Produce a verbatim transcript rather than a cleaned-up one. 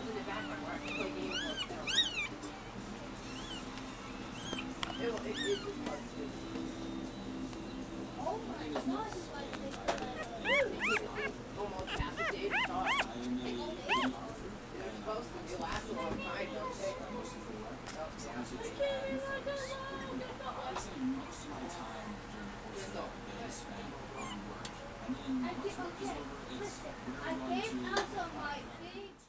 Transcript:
was in the background where I could play games like that. It, it, it just works. Oh my god, it's like this. Almost half a day to start. They're supposed to. They last a long time, don't they? I get, okay, listen, I came out of my big